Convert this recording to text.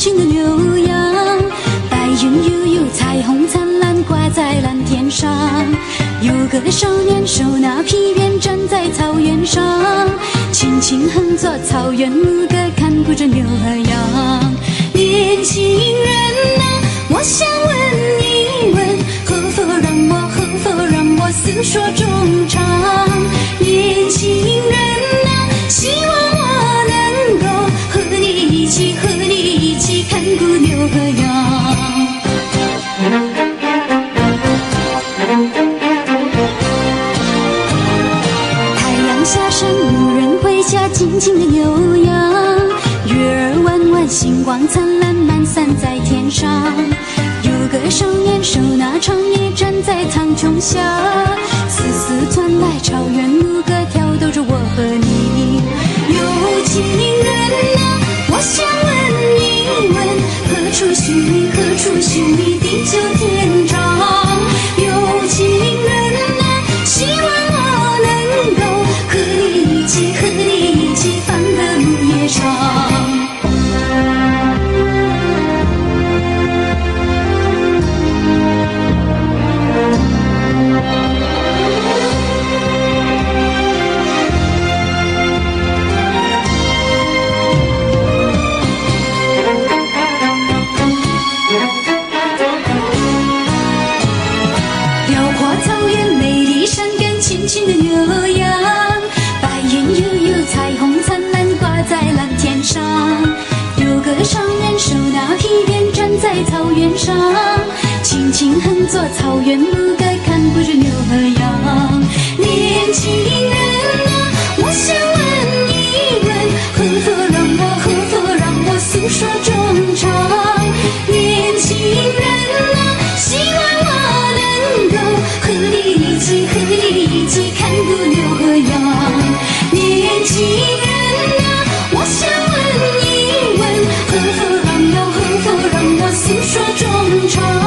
轻的牛羊，白云悠悠，彩虹灿烂，挂在蓝天上。有个少年手拿皮鞭，站在草原上，轻轻哼作草原牧歌，看顾着牛和羊。年轻人啊，我想问一问，可否让我诉说衷肠？年轻人啊，希望我能够和你一起看顾牛和羊。太阳下山，牧人回家，静静的牛羊。月儿弯弯，星光灿烂，满散在天上。有个少年手拿长叶，站在苍穹下，丝丝传来草原牧歌，挑逗着我和你。有情人啊，我想问一问，何处寻觅地久天长？有情人啊，希望我能够和你一起放歌牧野上。轻轻的牛羊，白云悠悠，彩虹灿烂，挂在蓝天上。有个少年手拿皮鞭，站在草原上，轻轻哼作草原牧歌，看顾着牛和羊。年轻人啊，我想问一问，何否让我诉说衷肠？年轻人啊，希望我能够和你一起看顾牛和羊。年轻人啊，我想问一问，何否让我诉说衷肠？